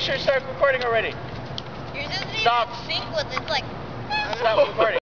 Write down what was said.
sure you start recording already. Yours doesn't Stop. even sync with it. It's like... Stop recording.